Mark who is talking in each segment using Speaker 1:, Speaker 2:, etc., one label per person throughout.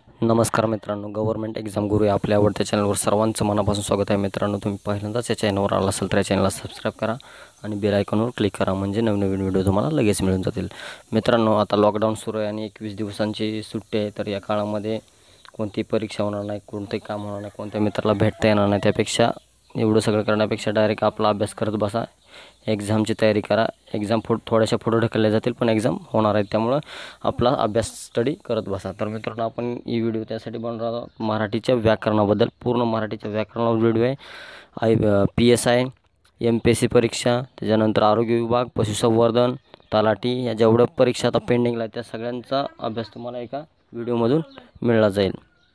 Speaker 1: नमस्कार मित्रांनो, government exam गुरु या आपल्या आवडत्या चॅनलवर सर्वांचं मनापासून स्वागत आहे. मित्रांनो, तुम्ही पहिल्यांदाच या चॅनलवर आला असाल तर या चॅनलला सबस्क्राईब करा आणि बेल आयकॉनवर क्लिक करा, म्हणजे नवनवीन व्हिडिओ तुम्हाला लगेच मिळून जातील. मित्रांनो, आता लॉकडाऊन सुरू आहे आणि 21 दिवसांची सुट्टी आहे. तर या काळामध्ये कोणती परीक्षा होणार नाही, कोणतेही काम होणार नाही, कोणत्या मित्राला भेटता येणार नाही. त्यापेक्षा एवढं सगळं करण्यापेक्षा डायरेक्ट आपला अभ्यास करत बसा, एक्झामची तयारी करा. एक्झाम थोड्याशा पुढे ढकलल्या जातील, पण एक्झाम होणार आहे, त्यामुळं आपला अभ्यास स्टडी करत बसा. तर मित्रांनो, आपण ही व्हिडिओ त्यासाठी बनवणार आहोत मराठीच्या व्याकरणाबद्दल. पूर्ण मराठीच्या व्याकरणावर व्हिडिओ आहे. PSI, MPSC परीक्षा, त्याच्यानंतर आरोग्य विभाग, पशुसंवर्धन, तलाठी, या जेवढ्या परीक्षा आता पेंडिंगला आहेत त्या सगळ्यांचा अभ्यास तुम्हाला एका व्हिडिओमधून मिळला जाईल.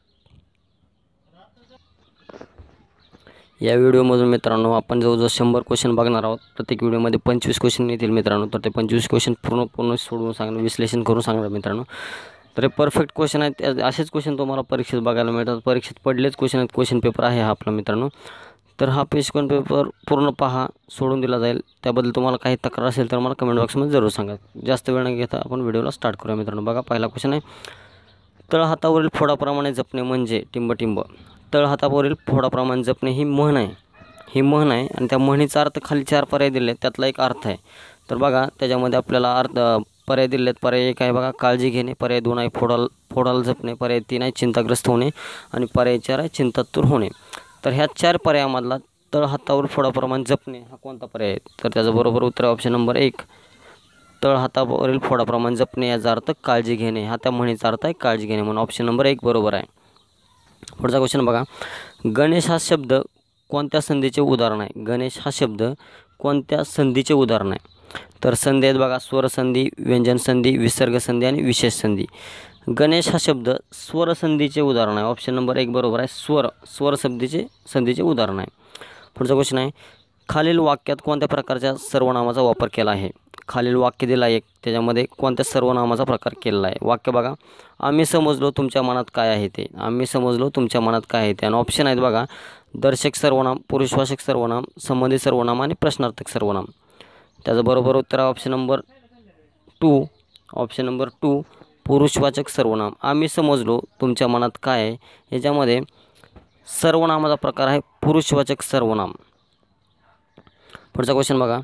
Speaker 1: या व्हिडिओमधून मित्रांनो आपण जवळजवळ 100 क्वेश्चन बघणार आहोत. प्रत्येक व्हिडिओमध्ये 25 क्वेश्चन येतील मित्रांनो. तर ते 25 क्वेश्चन पूर्ण सोडवून सांगणार, विश्लेषण करून सांगणार मित्रांनो. तर हे परफेक्ट क्वेश्चन आहेत. असेच क्वेश्चन तुम्हाला परीक्षेत बघायला मिळतात. परीक्षेत पडलेच क्वेश्चन आहेत. क्वेश्चन पेपर आहे हा आपला मित्रांनो. तर हा क्वेश्चन पेपर पूर्ण पहा, सोडून दिला जाईल. त्याबद्दल तुम्हाला काही तक्रार असेल तर मला कमेंट बॉक्समध्ये जरूर सांगा. जास्त वेळ न घेता आपण व्हिडिओला स्टार्ट करूया मित्रांनो. बघा, पहिला क्वेश्चन आहे, तळहातावरील फोडाप्रमाणे जपणे म्हणजे टिंबटिंब. तळहातावरील फोडाप्रमाणे जपणे ही म्हण आहे आणि त्या म्हणीचा अर्थ खाली 4 पर्याय दिले, त्यातला एक अर्थ आहे. तर बघा, त्याच्यामध्ये आपल्याला अर्थ पर्याय दिलेत. पर्याय 1 आहे बघा, काळजी घेणे. पर्याय 2 आहे फोडाला जपणे. पर्याय 3 आहे चिंताग्रस्त होणे आणि पर्याय 4 आहे चिंतातूर होणे. तर ह्या 4 पर्यायामधला तळहातावर फोडाप्रमाणे जपणे हा कोणता पर्याय आहे? तर त्याचं बरोबर उत्तर आहे ऑप्शन नंबर 1, तळहातावरील फोडाप्रमाणे जपणे. याचा अर्थ काळजी घेणे, हा त्या म्हणीचा अर्थ आहे काळजी घेणे, म्हणून ऑप्शन नंबर 1 बरोबर आहे. पुढचा क्वेश्चन बघा, गणेश हा शब्द कोणत्या संधीचे उदाहरण आहे? गणेश हा शब्द कोणत्या संधीचे उदाहरण आहे? तर संधी आहेत बघा, स्वरसंधी, व्यंजन संधी, विसर्ग संधी आणि विशेष संधी. गणेश हा शब्द स्वरसंधीचे उदाहरण आहे. ऑप्शन नंबर 1 बरोबर आहे. स्वर संधीचे उदाहरण आहे. पुढचा क्वेश्चन आहे, खालील वाक्यात कोणत्या प्रकारच्या सर्वनामाचा वापर केला आहे? खालील वाक्य दिला एक, त्याच्यामध्ये कोणत्या सर्वनामाचा प्रकार केलेला आहे? वाक्य बघा, आम्ही समजलो तुमच्या मनात काय आहे ते. आम्ही समजलो तुमच्या मनात काय आहे ते. आणि ऑप्शन आहेत बघा, दर्शक सर्वनाम, पुरुषवाचक सर्वनाम, संबंधी सर्वनाम आणि प्रश्नार्थक सर्वनाम. त्याचं बरोबर उत्तर आहे ऑप्शन नंबर 2. ऑप्शन नंबर 2, पुरुषवाचक सर्वनाम. आम्ही समजलो तुमच्या मनात काय आहे, याच्यामध्ये सर्वनामाचा प्रकार आहे पुरुषवाचक सर्वनाम. पुढचा क्वेश्चन बघा,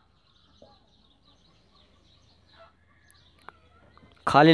Speaker 1: खालील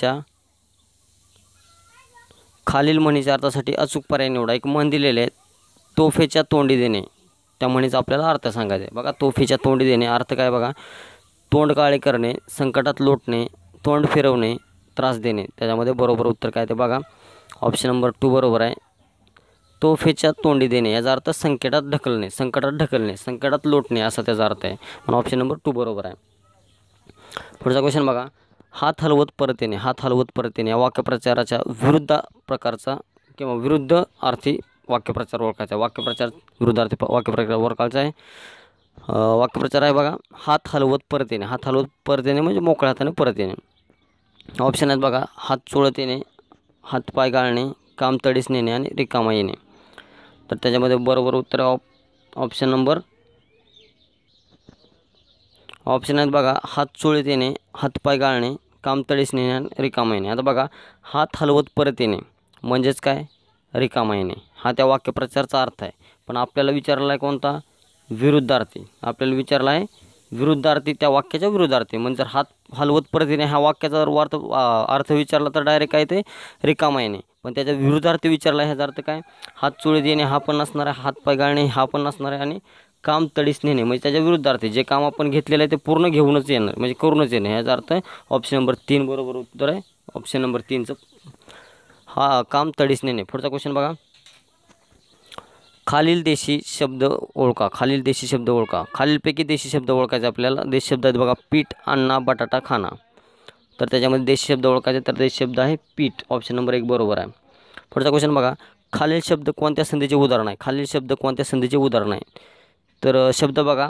Speaker 1: म्हणीच्या अर्थासाठी अचूक पर्याय निवडा. एक म्हण दिलेले आहे, तोफेच्या तोंडी देणे. त्या म्हणीचा आपल्याला अर्थ सांगायचा आहे. बघा, तोफेच्या तोंडी देणे अर्थ काय बघा, तोंड काळे करणे, संकटात लोटणे, तोंड फिरवणे, त्रास देणे. त्याच्यामध्ये बरोबर उत्तर काय ते बघा, ऑप्शन नंबर 2 बरोबर आहे. तोफेच्या तोंडी देणे याचा अर्थ संकटात ढकलणे, संकटात लोटणे असा त्याचा अर्थ आहे, म्हणून ऑप्शन नंबर 2 बरोबर आहे. पुढचा क्वेश्चन बघा, हात हलवत परत येणे या वाक्यप्रचाराच्या विरुद्ध प्रकारचा किंवा विरुद्ध अर्थी वाक्यप्रचार ओळखायचा. विरुद्धार्थी वाक्यप्रचार ओळखायचा आहे. वाक्यप्रचार आहे बघा, हात हलवत परत येणे म्हणजे मोकळ्या हाताने परत येणे. ऑप्शन आहेत बघा, हात चोळत येणे, हातपाय गाळणे, काम तडीस नेणे आणि रिकामा येणे. तर त्याच्यामध्ये बरोबर उत्तर ऑप्शन नंबर ऑप्शन आहेत बघा, हात चोळत येणे, हातपाय गाळणे, काम तडीस नेणे आणि रिकामा येणे. आता बघा, हात हलवत परत येणे म्हणजेच काय, रिकामा येणे, हा त्या वाक्यप्रचाराचा अर्थ आहे. पण आपल्याला विचारला आहे कोणता, विरुद्धार्थी. आपल्याला विचारला आहे विरुद्धार्थी, त्या वाक्याच्या विरुद्धार्थी. म्हणजे जर हात हलवत परत येणे ह्या वाक्याचा अर्थ विचारला तर डायरेक्ट काय ते रिकामा येणे. पण त्याच्या विरुद्धार्थी विचारला ह्याचा अर्थ काय, हात चोळत येणे हा पण नसणार आहे, हातपाय गाळणे हा पण नसणार आहे आणि काम तडीस नेणे म्हणजे त्याच्या विरुद्धार्थी. जे काम आपण घेतलेलं आहे ते पूर्ण घेऊनच येणार, म्हणजे करूनच येणे, ह्याचा अर्थ ऑप्शन नंबर 3 बरोबर उत्तर आहे. ऑप्शन नंबर 3चं हा काम तडीस नेणे. पुढचा क्वेश्चन बघा, खालील देशी शब्द ओळखा. खालीलपैकी देशी शब्द ओळखायचे आपल्याला. देशी शब्द आहेत बघा, पीठ, अन्ना, बटाटा, खाना. तर त्याच्यामध्ये देशी शब्द ओळखायचे, तर देशी शब्द आहे पीठ. ऑप्शन नंबर 1 बरोबर आहे. पुढचा क्वेश्चन बघा, खालील शब्द कोणत्या संधीचे उदाहरण आहे? तर शब्द बघा,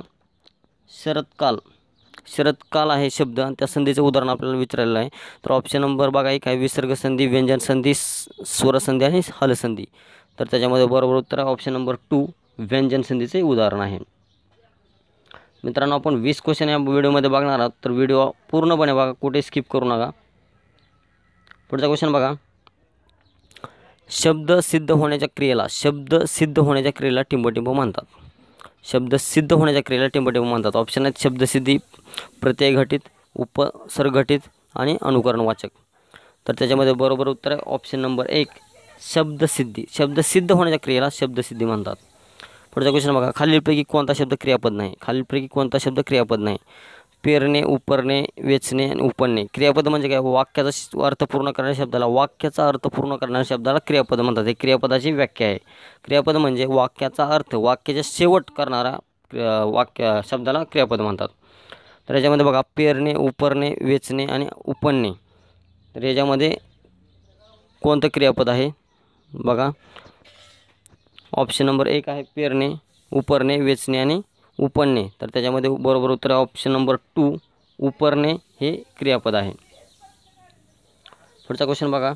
Speaker 1: शरदकाल आहे शब्द आणि त्या संधीचं उदाहरण आपल्याला विचारलेलं आहे. तर ऑप्शन नंबर बघा 1 आहे विसर्ग संधी, व्यंजन संधी, स्वरसंधी आणि हलसंधी. तर त्याच्यामध्ये बरोबर उत्तर आहे ऑप्शन नंबर 2, व्यंजन संधीचे उदाहरण आहे. मित्रांनो, आपण 20 क्वेश्चन या व्हिडिओमध्ये बघणार आहोत, तर व्हिडिओ पूर्णपणे बघा, कुठे स्किप करू नका. पुढचा क्वेश्चन बघा, शब्द सिद्ध होण्याच्या क्रियेला टिंबटिंब म्हणतात. शब्द सिद्ध होण्याच्या क्रियेला टिंबटिंब म्हणतात. ऑप्शन आहेत शब्दसिद्धी, प्रत्ययघटित, उपसर्गघटित आणि अनुकरणवाचक. तर त्याच्यामध्ये बरोबर उत्तर आहे ऑप्शन नंबर 1 शब्दसिद्धी. शब्द सिद्ध होण्याच्या क्रियेला शब्दसिद्धी म्हणतात. पुढचा क्वेश्चन बघा, खालीलपैकी कोणता शब्द क्रियापद नाही? पेरणे, उपरणे, वेचणे आणि उपणणे. क्रियापद म्हणजे काय? वाक्याचा अर्थ पूर्ण करणाऱ्या शब्दाला क्रियापद म्हणतात. हे क्रियापदाची व्याख्या आहे. क्रियापद म्हणजे वाक्याचा अर्थ, वाक्याचा शेवट करणारा शब्दाला क्रियापद म्हणतात. तर याच्यामध्ये बघा पेरणे, उपरणे, वेचणे आणि उपणणे. तर याच्यामध्ये कोणतं क्रियापद आहे? बघा ऑप्शन नंबर 1 आहे पेरणे, उपरणे, वेचणे आणि उपणणे. तर त्याच्यामध्ये बरोबर उत्तर आहे ऑप्शन नंबर 2 उपरणे हे क्रियापद आहे. पुढचा क्वेश्चन बघा,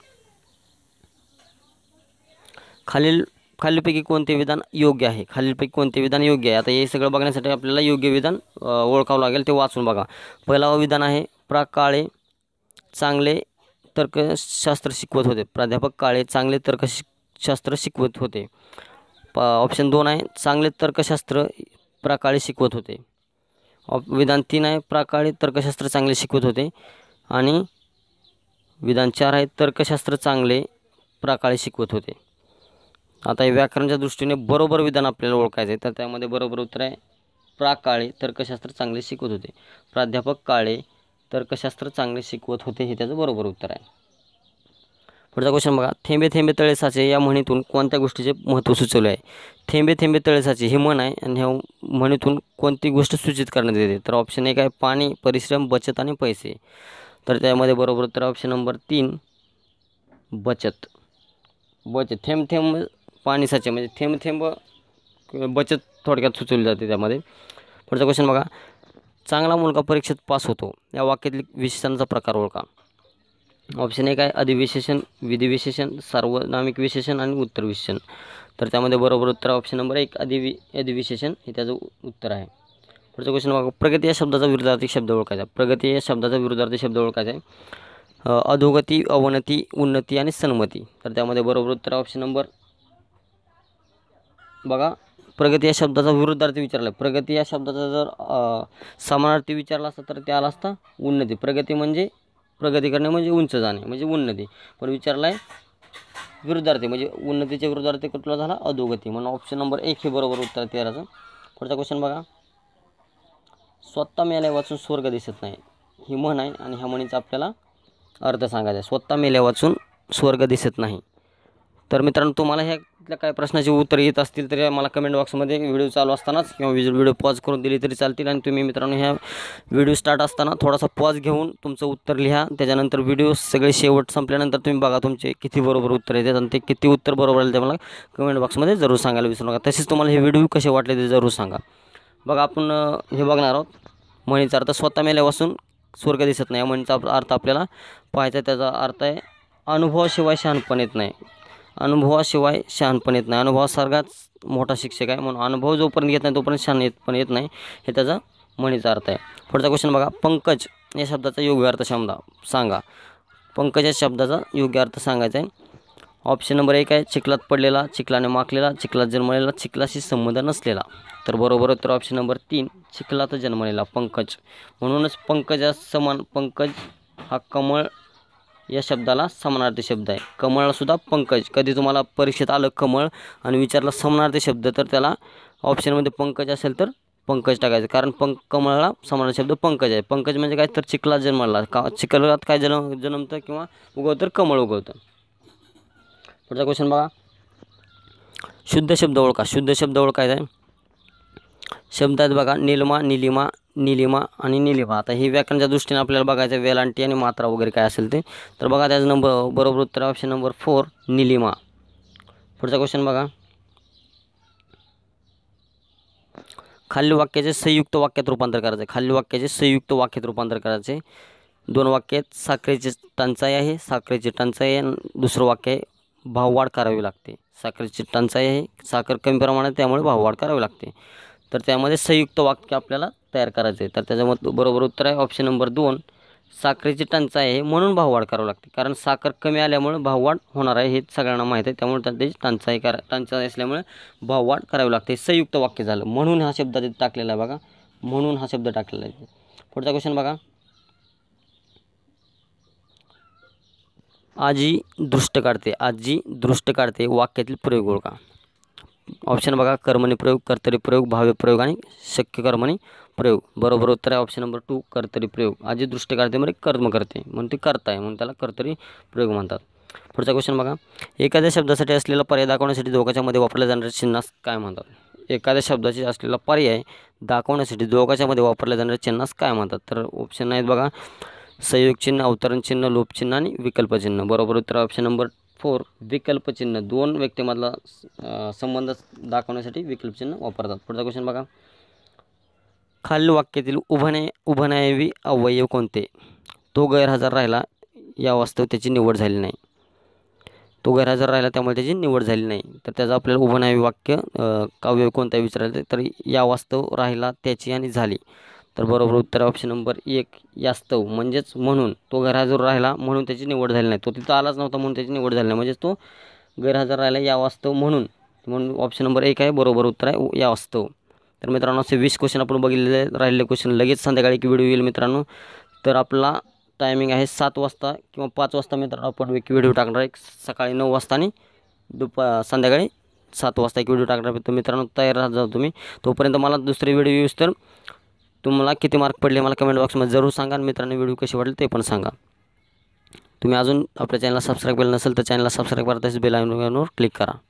Speaker 1: खालीलपैकी कोणते विधान योग्य आहे? आता हे सगळं बघण्यासाठी आपल्याला योग्य विधान ओळखावं लागेल, ते वाचून बघा. पहिला विधान आहे काळे चांगले तर्कशास्त्र शिकवत होते. प्राध्यापक काळे चांगले तर्कशास्त्र शिकवत होते. ऑप्शन 2 आहे चांगले तर्कशास्त्र काळे शिकवत होते. विधान 3 आहे काळे तर्कशास्त्र चांगले शिकवत होते. आणि विधान 4 आहे तर्कशास्त्र चांगले काळे शिकवत होते. आता हे व्याकरणाच्या दृष्टीने बरोबर विधान आपल्याला ओळखायचं आहे. तर त्यामध्ये बरोबर उत्तर आहे काळे तर्कशास्त्र चांगले शिकवत होते. प्राध्यापक काळे तर्कशास्त्र चांगले शिकवत होते हे त्याचं बरोबर उत्तर आहे. पुढचा क्वेश्चन बघा, थेंबे थेंबे तळे साचे या म्हणीतून कोणत्या गोष्टीचे महत्त्व सुचवले आहे? थेंबे थेंबे तळे साचे ही म्हण आहे आणि ह्या म्हणीतून कोणती गोष्ट सूचित करण्यात येते? तर ऑप्शन 1 आहे पाणी, परिश्रम, बचत आणि पैसे. तर त्यामध्ये बरोबर उत्तर ऑप्शन नंबर 3 बचत. थेंब थेंब पाणी साचे म्हणजे थेंब थेंब बचत थोडक्यात सुचवली जाते त्यामध्ये. पुढचा क्वेश्चन बघा, चांगला मुलगा परीक्षेत पास होतो या वाक्यातील विशेषणाचा प्रकार ओळखा. ऑप्शन 1 आहे अधिविशेषण, विधिविशेषण, सार्वनामिक विशेषण आणि उत्तर विशेषण. तर त्यामध्ये बरोबर उत्तर ऑप्शन नंबर 1 अधिविशेषण हे त्याचं उत्तर आहे. पुढचा क्वेश्चन बघा, प्रगती या शब्दाचा विरुद्धार्थी शब्द ओळखायचा आहे. अधोगती, अवनती, उन्नती आणि सन्मती. तर त्यामध्ये बरोबर उत्तर ऑप्शन नंबर बघा, प्रगती या शब्दाचा विरुद्धार्थी विचारला आहे. प्रगती या शब्दाचा जर समानार्थी विचारला असता तर ते आला असता उन्नती. प्रगती करणे म्हणजे उंच जाणे म्हणजे उन्नती, पण विचारला आहे विरुद्धार्थी म्हणजे उन्नतीच्या विरुद्धार्थी कुठला झाला? अधोगती. म्हणून ऑप्शन नंबर 1 हे बरोबर उत्तर 13चं. पुढचा क्वेश्चन बघा, स्वतः मेल्या वाचून स्वर्ग दिसत नाही ही म्हण आहे आणि ह्या म्हणीचा आपल्याला अर्थ सांगायचा आहे. स्वतः मेल्या वाचून स्वर्ग दिसत नाही. तर मित्रांनो, तुम्हाला ह्यातल्या काय प्रश्नाचे उत्तर येत असतील तर मला कमेंट बॉक्समध्ये व्हिडिओ चालू असतानाच किंवा व्हिडिओ पॉज करून दिली तरी चालतील. आणि तुम्ही मित्रांनो ह्या व्हिडिओ स्टार्ट असताना थोडासा पॉज घेऊन तुमचं उत्तर लिहा. त्याच्यानंतर व्हिडिओ सगळे शेवट संपल्यानंतर तुम्ही बघा तुमचे किती बरोबर उत्तर येतात आणि ते किती उत्तर बरोबर आले ते मला कमेंट बॉक्समध्ये जरूर सांगायला विसरू नका. तसेच तुम्हाला हे व्हिडिओ कसे वाटले ते जरूर सांगा. बघा, आपण हे बघणार आहोत म्हणीचा अर्थ स्वतः मेल्यापासून स्वर्ग दिसत नाही. म्हणीचा अर्थ आपल्याला पाहायचा. त्याचा अर्थ आहे अनुभवाशिवाय शहाणपण येत नाही. अनुभवासारखाच मोठा शिक्षक आहे, म्हणून अनुभव जोपर्यंत येत नाही तोपर्यंत शहाणपण येत नाही हे त्याचा म्हणीचा अर्थ आहे. पुढचा क्वेश्चन बघा, पंकज या शब्दाचा योग्य अर्थ सांगा. पंकज या शब्दाचा योग्य अर्थ सांगायचा आहे. ऑप्शन नंबर 1 आहे चिखलात पडलेला, चिखलाने माखलेला, चिखलात जन्मलेला, चिखलाशी संबंध नसलेला. तर बरोबर उत्तर ऑप्शन नंबर 3 चिखलात जन्मलेला पंकज. म्हणूनच पंकजा समान पंकज हा कमळ या शब्दाला समानार्थी शब्द आहे. कमळला सुद्धा पंकज. कधी तुम्हाला परीक्षेत आलं कमळ आणि विचारला समानार्थी शब्द तर त्याला ऑप्शनमध्ये पंकज असेल तर पंकज टाकायचं, कारण कमळाला समानार्थी शब्द पंकज आहे. पंकज म्हणजे काय तर चिखलात जन्मला, चिखलात काय जन्मतं किंवा उगवतं, कमळ उगवतं. पुढचा क्वेश्चन बघा, शुद्ध शब्द ओळखायचा आहे. शब्द आहेत बघा निलमा, नीलिमा आणि निलिमा. आता हे व्याकरणाच्या दृष्टीने आपल्याला बघायचं आहे वेलांटी आणि मात्रा वगैरे काय असेल ते. तर बघा त्याचं बरोबर उत्तर ऑप्शन नंबर 4 निलिमा. पुढचा क्वेश्चन बघा, खालील वाक्याचे संयुक्त वाक्यात रूपांतर करायचे. 2 वाक्य आहेत. साखरेची टंचाई आहे, आणि दुसरं वाक्य आहे भाववाढ करावी लागते. साखरेची टंचाई आहे, साखर कमी प्रमाणात त्यामुळे भाववाढ करावी लागते. तर त्यामध्ये संयुक्त वाक्य आपल्याला तयार करायचे आहे. तर त्याच्यामध्ये बरोबर उत्तर आहे ऑप्शन नंबर 2 साखरेची टंचाई आहे म्हणून भाववाढ करावी लागते, कारण साखर कमी आल्यामुळे भाववाढ होणार आहे हे सगळ्यांना माहीत आहे. त्यामुळे त्याची टंचाई असल्यामुळे भाववाढ करावी लागते. संयुक्त वाक्य झालं, म्हणून हा शब्द तिथे टाकलेला आहे बघा, म्हणून हा शब्द टाकलेला आहे. पुढचा क्वेश्चन बघा, आजी दृष्ट काढते, आजी दृष्ट काढते वाक्यातील प्रयोग ओळखा. ऑप्शन बघा, कर्मणी प्रयोग, कर्तरी प्रयोग, भाव्य प्रयोग आणि शक्य कर्मणी प्रयोग. बरोबर उत्तर आहे ऑप्शन नंबर 2 कर्तरी प्रयोग. आजी दृष्ट काढते म्हणजे कर्म करते म्हणून ते करताय म्हणून त्याला कर्तरी प्रयोग म्हणतात. पुढचा क्वेश्चन बघा, एखाद्या शब्दासाठी असलेला पर्याय दाखवण्यासाठी दोघांच्या मध्ये वापरल्या जाणाऱ्या चिन्हास काय म्हणतात. एखाद्या शब्दाची असलेला पर्याय दाखवण्यासाठी दोघांच्या मध्ये वापरल्या जाणाऱ्या चिन्हास काय म्हणतात. तर ऑप्शन आहेत बघा, संयोग चिन्ह, अवतरण चिन्ह, लोप चिन्ह आणि विकल्प चिन्ह. बरोबर उत्तर ऑप्शन नंबर 4 विकल्प चिन्ह. दोन व्यक्तीमधला संबंध दाखवण्यासाठी विकल्प चिन्ह वापरतात. पुढचा क्वेश्चन बघा, खालील वाक्यातील उभयनायवी अवयव कोणते. तो गैरहजर राहिला या वास्तव त्याची निवड झाली नाही. तो गैरहजर राहिला त्यामुळे त्याची निवड झाली नाही. तर त्याचं आपल्याला उभयनायवी वाक्य अवयव कोणता विचारायचं, तर या वास्तव राहिला त्याची आणि झाली. तर बरोबर उत्तर ऑप्शन नंबर 1 यास्तव म्हणजेच म्हणून. तो गैरहजर राहिला म्हणून त्याची निवड झाली नाही. तो तिथं आलाच नव्हता म्हणून त्याची निवड झाली नाही, म्हणजेच तो गैरहजर राहिला या वास्तव म्हणून ऑप्शन नंबर 1 आहे बरोबर उत्तर आहे या वास्तव. तर मित्रांनो असे 20 क्वेश्चन आपण बघितलेले, राहिलेले क्वेश्चन लगेच संध्याकाळी एक व्हिडिओ येईल मित्रांनो. तर आपला टायमिंग आहे 7 वाजता किंवा 5 वाजता मित्रांनो आपण एक व्हिडिओ टाकणार आहे. सकाळी 9 वाजता आणि संध्याकाळी 7 वाजता एक व्हिडिओ टाकणार आहे. तर मित्रांनो तयार राहा जा तुम्ही. तोपर्यंत मला दुसरे व्हिडिओ येऊस तर तुम्हाला किती मार्क पडले मला कमेंट बॉक्समध्ये जरूर सांगा. आणि मित्रांनो व्हिडिओ कसे वाटले ते पण सांगा. तुम्ही अजून आपल्या चॅनलला सबस्क्राईब केलं नसेल तर चॅनलला सबस्क्राईब करा, तसेच बेल आयकॉनवर क्लिक करा.